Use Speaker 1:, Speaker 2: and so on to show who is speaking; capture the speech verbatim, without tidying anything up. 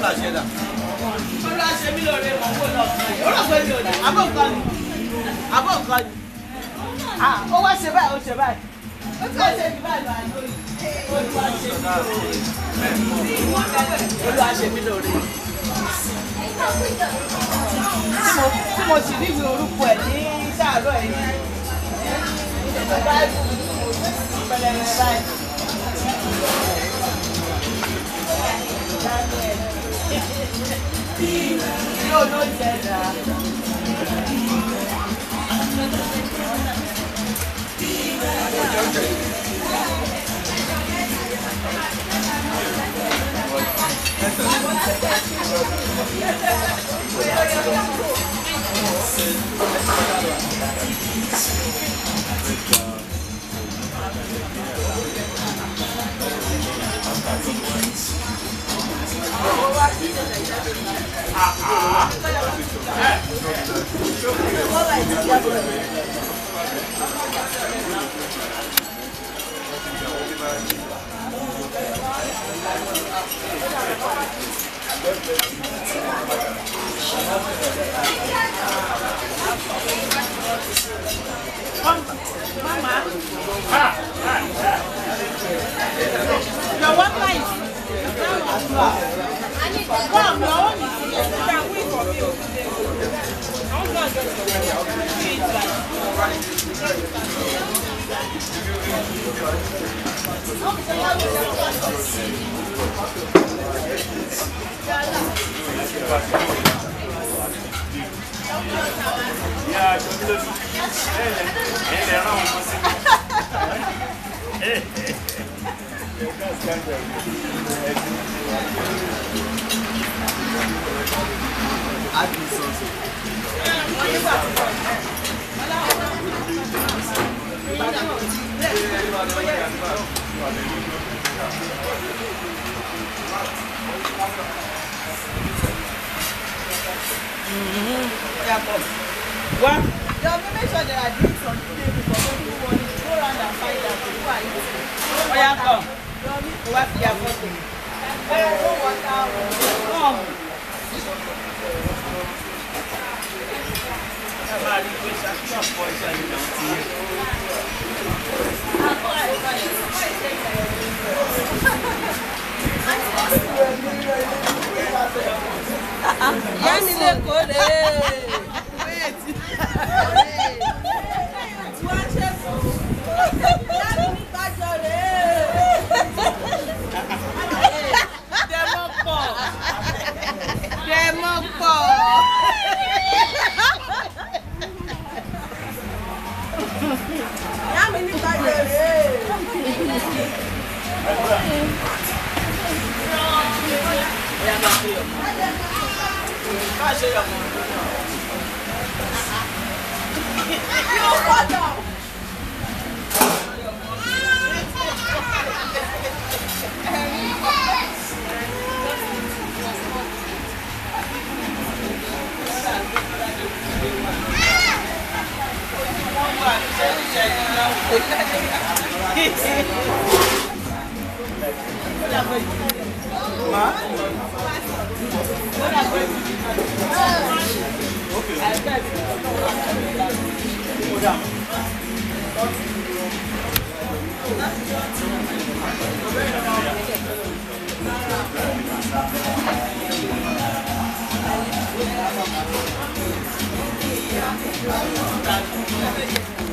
Speaker 1: ṣẹ̀dá.
Speaker 2: Olúwa ṣe mí lóore mọ̀ kó lọ. Ó lọ pé mi ò ní. Àbọ̀ nǹkan ni. Àbọ̀ nǹkan ni. Ah, ó wá ṣe báyìí, ó ṣe báyìí. Ó ti wá ṣe ní báyìí báyìí lórí. Olúwa ṣe mí lóore. Olúwa ṣe mí lóore. Tí mo sì rí ìwé orúkọ ẹ̀ ní sáàárọ̀ ẹ̀ ní báyìí pẹlẹrẹ báyìí. Yóò ló jẹ dà. Mama. Your one life. I need to come. Your own is here. You can wait for me. I want to get
Speaker 3: Yeah,
Speaker 2: What? You have to make sure that I drink some today because people want to go around and find out who are you. Oh, yeah, come. What you have got? Come. Yeah, me look good. Wait.
Speaker 3: Okay.